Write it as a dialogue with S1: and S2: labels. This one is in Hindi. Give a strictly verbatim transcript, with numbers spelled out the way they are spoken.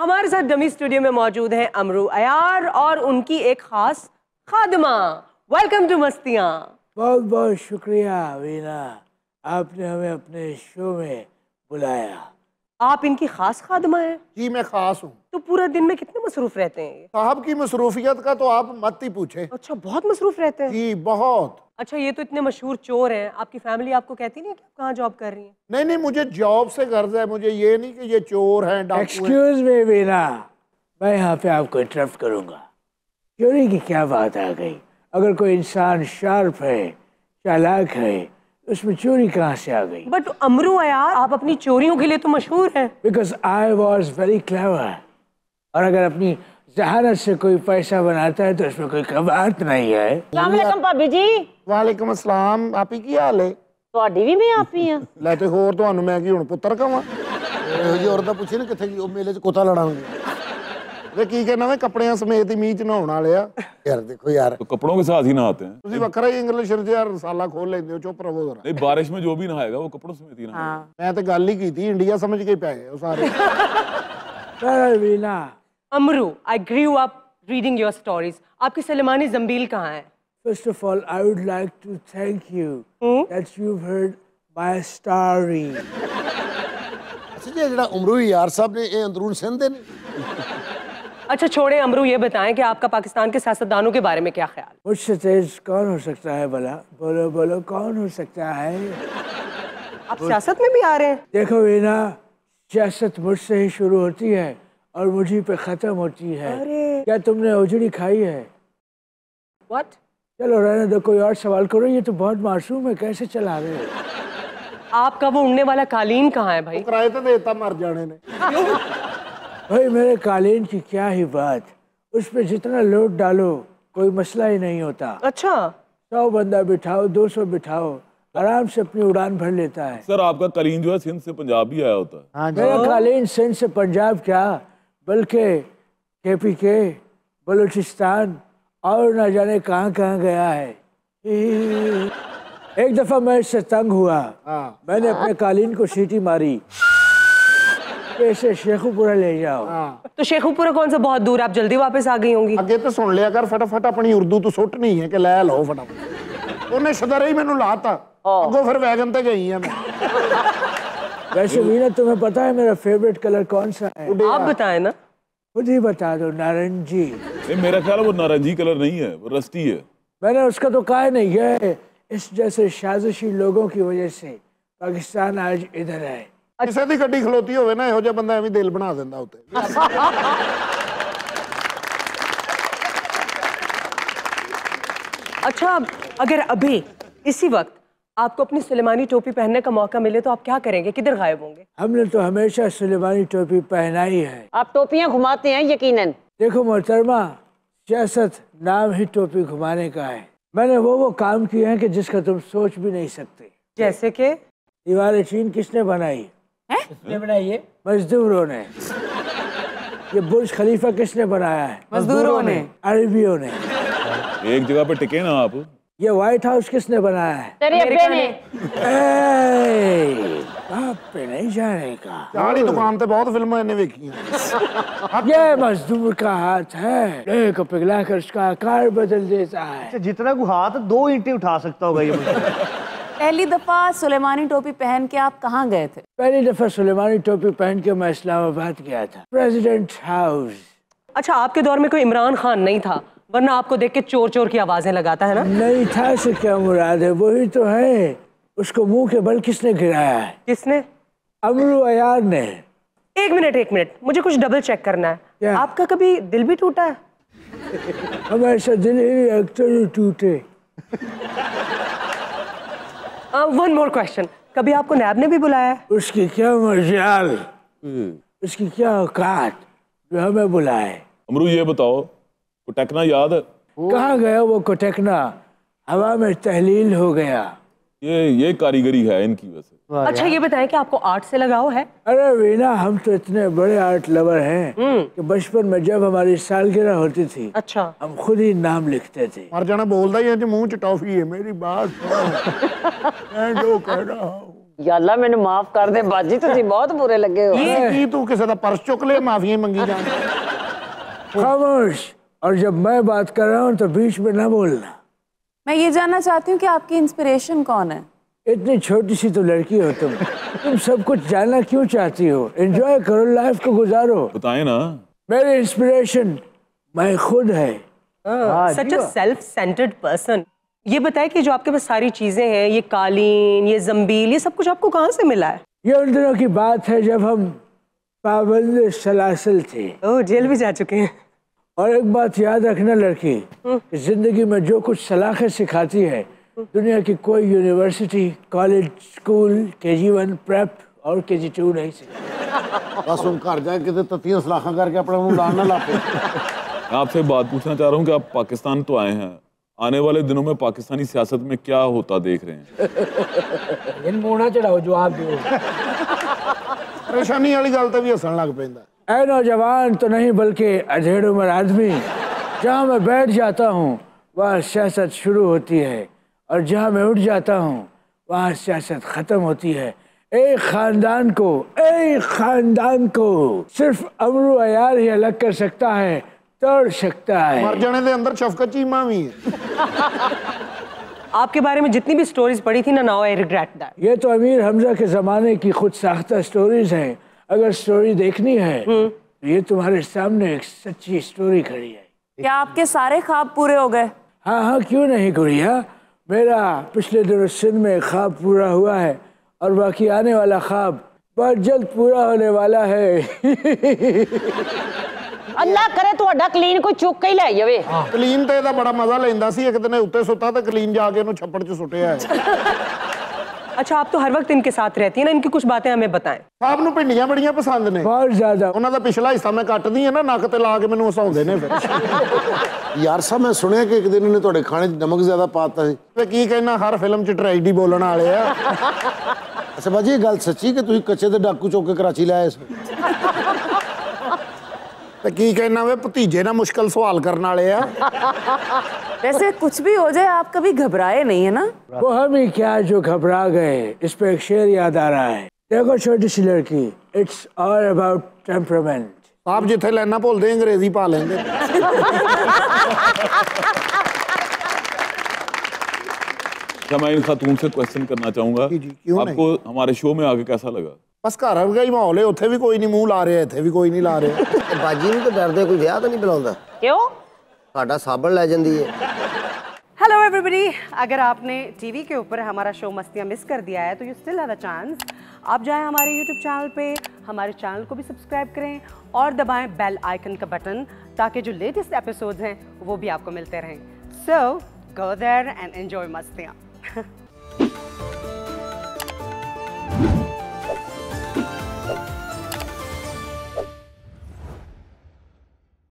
S1: हमारे साथ डमी स्टूडियो में मौजूद हैं अमरू अयार और उनकी एक खास खादमा। Welcome to मस्तियाँ।
S2: बहुत बहुत शुक्रिया वीना, आपने हमें अपने शो में बुलाया।
S1: आप इनकी खास खादमा हैं?
S3: जी मैं खास हूँ।
S1: तो पूरा दिन में कितने मसरूफ रहते हैं?
S3: साहब की मसरूफियत का तो आप मत ही पूछे।
S1: अच्छा, बहुत मसरूफ रहते हैं?
S3: जी बहुत।
S1: अच्छा, ये तो इतने मशहूर चोर हैं, आपकी फैमिली आपको कहती नहीं कि आप कहाँ जॉब कर रही हैं?
S3: नहीं नहीं, मुझे जॉब से गर्ज है, मुझे ये नहीं कि ये चोर हैं, डाकू हैं।
S2: एक्सक्यूज मी वीना, मैं यहाँ पे आपको इंटरप्ट करूँगा। चोरी की क्या बात आ गई? अगर कोई इंसान शार्प है, चालाक है, उसमें चोरी कहाँ से आ गई?
S1: बट अमरू अयार, आप अपनी चोरियों के लिए तो मशहूर हैं।
S2: Because I was very clever. और अगर अपनी जहानत से कोई पैसा बनाता है तो उसमें कोई कबात नहीं है।
S4: अस्सलाम वालेकुम भाभी जी।
S3: वालेकुम अस्सलाम। आपी की हाल है?
S4: ਤੁਹਾਡੀ ਵੀ ਮੈਂ ਆਪੀ ਆ
S3: ਲੈ ਤੇ ਹੋਰ ਤੁਹਾਨੂੰ ਮੈਂ ਕੀ ਹੁਣ ਪੁੱਤਰ ਕਵਾਂ? ਇਹੋ ਜਿਹੀ ਔਰਤ ਪੁੱਛੀ ਨਾ ਕਿੱਥੇ ਉਹ ਮੇਲੇ 'ਚ ਕੁੱਤਾ ਲੜਾਂਗੇ। ਵੇ ਕੀ ਕਹਿਣਾ ਵੇ ਕੱਪੜਿਆਂ ਸਮੇਤ ਹੀ ਮੀਂਹ 'ਚ ਨਹਾਉਣ ਵਾਲੇ ਆ। यार देखो यार,
S5: तो कपड़ों के साथ ही नहाते हैं।
S3: ਤੁਸੀਂ ਵੱਖਰਾ ਹੀ ਇੰਗਲਿਸ਼ ਵਿੱਚ ਯਾਰ ਰਸਾਲਾ ਖੋਲ ਲੈਂਦੇ ਹੋ, ਚੁੱਪ ਰਹੋ ਜ਼ਰਾ।
S5: नहीं, बारिश में जो भी नहाएगा वो कपड़ों समेत ही नहाएगा।
S3: ਮੈਂ ਤੇ ਗੱਲ ਹੀ ਕੀਤੀ, ਇੰਡੀਆ ਸਮਝ ਕੇ ਪੈ ਗਏ ਉਹ ਸਾਰੇ।
S2: चलो Veena.
S1: Amru, I grew up reading your stories. आपकी सलेमानी जंबील कहाँ है?
S2: First of all, I would like to thank you that you've heard my story.
S3: ਅੱਛਾ ਜੀ, ਜਿਹੜਾ ਉਮਰੂ ਯਾਰ ਸਾਹਿਬ ਨੇ ਇਹ ਅੰਦਰੂਨ ਸਿੰਧ ਦੇ ਨੇ।
S1: अच्छा छोड़े अमरू, ये बताएं कि आपका पाकिस्तान के सियासतदानों के बारे में क्या ख्याल?
S2: मुझसे तेज कौन हो सकता है भला? बोलो बोलो, कौन हो सकता है?
S1: आप सियासत में भी आ रहे हैं?
S2: देखो वीना, सियासत मुझसे ही शुरू होती है और मुझी पे खत्म होती है। क्या तुमने उजड़ी खाई है?
S1: What?
S2: चलो रहने दो, कोई और सवाल करो। ये तो बहुत मासूम है, कैसे चला रहे हो?
S1: आपका वो उड़ने वाला कालीन कहाँ है भाई?
S3: किराए तो देता मर जाने ने।
S2: भाई मेरे कालीन की क्या ही बात, उस पे जितना लोड डालो कोई मसला ही नहीं होता।
S1: अच्छा,
S2: सौ बंदा बिठाओ, दो सौ बिठाओ, आराम से अपनी उड़ान भर लेता है।
S5: सर आपका कालीन जो है सिंध से पंजाब भी आया होता है।
S3: हाँ जी।
S2: मेरा कालीन सिंध से पंजाब क्या, बल्कि के पी के, बलूचिस्तान और न जाने कहाँ कहाँ गया है। एक दफा मैं इससे तंग हुआ, मैंने अपने कालीन को सीटी मारी, कैसे शेखुपुरा ले जाओ।
S1: तो शेखुपुरा कौन सा बहुत दूर, आप जल्दी वापस आ गई होंगी।
S3: ਅੱਗੇ ਤੇ ਸੁਣ ਲਿਆ ਕਰ, ਫਟਾਫਟ ਆਪਣੀ ਉਰਦੂ ਤੋਂ ਸੁੱਟ ਨਹੀਂ ਹੈ ਕਿ ਲੈ ਲਓ ਫਟਾਫਟ। ਉਹਨੇ ਸ਼ਦਰੇ ਹੀ ਮੈਨੂੰ ਲਾਤਾ, ਅੱਗੋਂ ਫਿਰ ਵੈਗਨ ਤੇ ਗਈ ਆ ਮੈਂ।
S2: वैसे वीना, तुम्हें पता है मेरा फेवरेट कलर कौन सा है?
S1: आप बताएं ना।
S2: खुद ही बता दो। नारंगी।
S5: नहीं, मेरा ख्याल है वो नारंगी कलर नहीं है, वो रस्टी है।
S2: मैंने उसका तो कहा नहीं है, इस जैसे साजिशी लोगों की वजह से पाकिस्तान आज इधर है।
S3: ਕਿਸੇ ਦੀ ਗੱਡੀ ਖਲੋਤੀ ਹੋਵੇ ਨਾ, ਇਹੋ ਜਿਹਾ ਬੰਦਾ ਐਵੇਂ ਦਿਲ ਬਣਾ ਦਿੰਦਾ ਉੱਤੇ।
S1: अच्छा, अगर अभी इसी वक्त आपको अपनी सुलेमानी टोपी पहनने का मौका मिले तो आप क्या करेंगे, किधर गायब होंगे?
S2: हमने तो हमेशा सुलेमानी टोपी पहना ही है।
S4: आप टोपियां घुमाते हैं यकीनन।
S2: देखो मोहतरमा, सियासत नाम ही टोपी घुमाने का है। मैंने वो वो काम किए हैं कि जिसका तुम सोच भी नहीं सकते।
S1: जैसे कि?
S2: दीवार चीन किसने बनाई?
S1: किसने बनाई है?
S2: मजदूरों ने। ये बुर्ज खलीफा किसने बनाया है?
S1: मजदूरों ने।
S2: अरबियों ने।
S5: एक जगह पे टिके ना आप।
S2: ये व्हाइट हाउस किसने बनाया है?
S4: तेरे अब्बे ने।
S2: बाप पे नहीं जाने का।
S3: ਚਾਹ ਦੀ ਦੁਕਾਨ ਤੇ ਬਹੁਤ ਫਿਲਮਾਂ ਇਹਨੇ ਵੇਖੀਆਂ।
S2: ये मजदूर का हाथ है, लोहे को पिघलाकर उसका आकार बदल देता है।
S6: जितना को हाथ दो ईंटें उठा सकता होगा ये।
S7: पहली दफा सुलेमानी टोपी पहन के आप कहाँ गए थे?
S2: पहली दफा सुलेमानी टोपी पहन के मैं इस्लामाबाद गया था, प्रेसिडेंट हाउस।
S1: अच्छा, आपके दौर में कोई इमरान खान नहीं था, वरना आपको देख के चोर चोर की आवाजें लगाता है ना?
S2: नहीं था से क्या मुराद है, वही तो है। उसको मुंह के बल किसने गिराया है?
S1: किसने?
S2: अमरू अयार ने।
S1: एक मिनट एक मिनट, मुझे कुछ डबल चेक करना है।
S2: क्या?
S1: आपका कभी दिल भी टूटा है?
S2: हमेशा दिल ही अक्सर ही टूटे।
S1: वन मोर क्वेश्चन, कभी आपको नैब ने भी बुलाया है?
S2: उसकी क्या मजाल, उसकी क्या औकात जो हमें बुलाए।
S5: अमरू ये बताओ, कोटकना याद है?
S2: कहाँ गया वो कोटकना? हवा में तहलील हो गया।
S5: ये ये कारीगरी है इनकी वैसे।
S1: अच्छा ये बताएं कि आपको आर्ट से लगाव है?
S2: अरे वीना, हम तो इतने बड़े आर्ट लवर हैं कि बचपन में जब हमारी सालगिरह होती थी,
S1: अच्छा,
S2: हम खुद ही नाम लिखते थे।
S3: मर जाना बोलता ही है, मुंह च टॉफी है, मेरी बात सुनो। मैं जो कह रहा हूँ।
S4: ਯਾਲਾ ਮੈਨੂੰ ਮਾਫ ਕਰ ਦੇ ਬਾਜੀ ਤੁਸੀਂ ਬਹੁਤ ਬੁਰੇ ਲੱਗੇ ਹੋ
S3: ਇਹ ਕੀ ਤੂੰ ਕਿਸੇ ਦਾ ਪਰਸ ਚੁੱਕ ਲੈ ਮਾਫੀਆਂ ਮੰਗੀ ਜਾ
S2: खामोश। और जब मैं बात कर रहा हूँ तो बीच में ना बोलना।
S7: मैं ये जानना चाहती हूँ कि आपकी इंस्पिरेशन कौन है?
S2: इतनी छोटी सी तो लड़की हो तुम तुम सब कुछ जानना क्यों चाहती हो? एंजॉय करो, लाइफ को गुजारो।
S5: बताएं ना।
S2: मेरी इंस्पिरेशन मैं खुद है।
S1: Such a self centred person. ये बताए कि जो आपके पास सारी चीजें हैं, ये कालीन, ये जंबील, ये सब कुछ आपको कहाँ से मिला है?
S2: ये उन दिनों की बात है जब हम पाबंद सलासल थे।
S1: ओह, जेल भी जा चुके हैं।
S2: और एक बात याद रखना लड़की, कि जिंदगी में जो कुछ सलाखें सिखाती है दुनिया की कोई यूनिवर्सिटी, कॉलेज, स्कूल, के जी वन, प्रेप और के जी टू नहीं सिखाती।
S3: बस हम घर जाए कितने तत्तियां सलाखा करके अपने मुंह डालना लाते।
S5: मैं आपसे एक बात पूछना चाह रहा हूँ कि आप पाकिस्तान तो आए हैं, आने वाले दिनों में पाकिस्तानी सियासत में क्या होता देख रहे हैं?
S2: इन मुंह ना चढ़ाओ, जवाब दो।
S3: परेशानी वाली गल तो भी हसन लग पैंदा।
S2: ऐ नौजवान तो नहीं बल्कि अधेड़ उम्र आदमी, जहाँ मैं बैठ जाता हूँ वहाँ सियासत शुरू होती है और जहाँ मैं उठ जाता हूँ वहाँ सियासत खत्म होती है। एक खानदान को एक खानदान को सिर्फ अमरू अयार ही अलग कर सकता है, तोड़ सकता है।
S3: मर जाने के अंदर शफकत चीमा भी है।
S1: आपके बारे में जितनी भी स्टोरीज पढ़ी थी ना, नाउ आई रिग्रेट दैट।
S2: ये तो अमीर हमजा के जमाने की खुद साख्ता स्टोरीज हैं। अगर स्टोरी देखनी है तो ये तुम्हारे सामने एक सच्ची स्टोरी खड़ी है।
S7: क्या आपके सारे ख्वाब पूरे हो गए?
S2: हाँ हाँ, क्यों नहीं गुड़िया। मेरा पिछले दिनों सिंध में एक ख्वाब पूरा हुआ है और बाकी आने वाला ख्वाब बहुत जल्द पूरा होने वाला है।
S4: ਅੱਲਾ ਕਰੇ ਤੁਹਾਡਾ ਕਲੀਨ ਕੋਈ ਚੁੱਕ ਕੇ ਹੀ ਲੈ ਜਾਵੇ
S3: ਕਲੀਨ ਤੇ ਇਹਦਾ ਬੜਾ ਮਜ਼ਾ ਲੈਂਦਾ ਸੀ। ਇੱਕ ਦਿਨ ਉੱਤੇ ਸੁੱਤਾ ਤੇ ਕਲੀਨ ਜਾ ਕੇ ਉਹਨੂੰ ਛੱਪੜ 'ਚ ਸੁੱਟਿਆ ਹੈ।
S1: अच्छा, आप तो हर वक्त इनके साथ रहती हैं ना, इनकी कुछ बातें हमें बताएं।
S3: ਸਾਹਿਬ ਨੂੰ ਭਿੰਡੀਆਂ ਬੜੀਆਂ ਪਸੰਦ ਨੇ।
S2: बहुत ज्यादा।
S3: ਉਹਨਾਂ ਦਾ ਪਿਛਲਾ ਹਿੱਸਾ ਮੈਂ ਕੱਟਦੀ ਆ ਨਾ, ਨੱਕ ਤੇ ਲਾ ਕੇ ਮੈਨੂੰ ਹਸਾਉਂਦੇ ਨੇ ਫਿਰ। ਯਾਰ ਸਾਹਿਬ ਮੈਂ ਸੁਣਿਆ ਕਿ ਇੱਕ ਦਿਨ ਇਹਨੇ ਤੁਹਾਡੇ ਖਾਣੇ 'ਚ ਨਮਕ ਜ਼ਿਆਦਾ ਪਾਤਾ ਸੀ। ਤੇ ਕੀ ਕਹਿਣਾ, ਹਰ ਫਿਲਮ 'ਚ ਟ੍ਰੈਜਡੀ ਬੋਲਣ ਵਾਲੇ ਆ। ਅੱਛਾ ਬਾਜੀ, ਇਹ ਗੱਲ ਸੱਚੀ ਕਿ ਤੁਸੀਂ ਕੱਚੇ ਤੇ ਡਾਕੂ ਚੁੱਕ ਕੇ ਕਰਾਚੀ ਲੈ ਆਏ ਸੀ? ਤੇ ਕੀ ਕਹਿਣਾ ਵੇ, ਭਤੀਜੇ ਨਾਲ ਮੁਸ਼ਕਲ ਸਵਾਲ ਕਰਨ वाले ਆ।
S7: वैसे कुछ भी हो जाए आप कभी घबराए नहीं है ना?
S2: वो हम ही क्या जो घबरा गए। इस पे एक शेर याद आ रहा है, देखो छोटी सी लड़की, इट्स ऑल अबाउट टेम्परामेंट।
S3: आप जिथे लेना भूलते अंग्रेजी पा लेंगे।
S5: मैं इन खातून से क्वेश्चन करना चाहूंगा,
S3: जी, जी, क्यों
S5: आपको हमारे शो में आके कैसा लगा?
S3: बस घर वर्गा ही माहौल है, उत्थे भी कोई नहीं मूंह ला रहे, इत्थे भी कोई नहीं ला रहे।
S8: बाजी ਨੂੰ ਤਾਂ ਡਰਦੇ ਕੋਈ ਵਿਆਹ ਤਾਂ ਨਹੀਂ ਬੁਲਾਉਂਦਾ
S4: ਕਿਉਂ
S8: ਸਾਡਾ ਸਾਬਣ ਲੈ ਜਾਂਦੀ ਹੈ।
S1: हेलो एवरीबॉडी, अगर आपने टीवी के ऊपर हमारा शो मस्तियाँ मिस कर दिया है तो you still have a chance. आप जाएं हमारे यूट्यूब चैनल पे, हमारे चैनल को भी सब्सक्राइब करें और दबाएं बेल आइकन का बटन, ताकि जो लेटेस्ट एपिसोड्स हैं वो भी आपको मिलते रहें। So go there and enjoy मस्तियाँ।